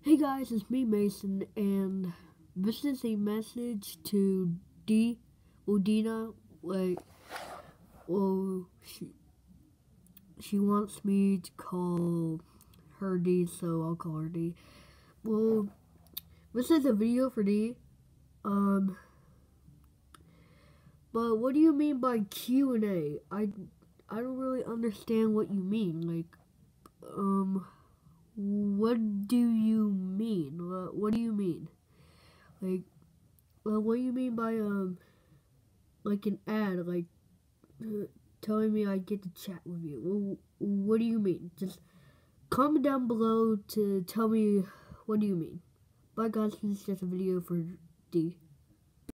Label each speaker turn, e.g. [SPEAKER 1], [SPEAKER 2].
[SPEAKER 1] Hey guys, it's me Mason, and this is a message to D. Well, Dina, like, well, she wants me to call her D, so I'll call her D. Well, this is a video for D. Um, but what do you mean by Q&A? I don't really understand what you mean. What do you mean? What do you mean? Like, what do you mean by like an ad, uh, telling me I get to chat with you. Well, what do you mean? Just comment down below to tell me what do you mean. Bye guys, this is just a video for D.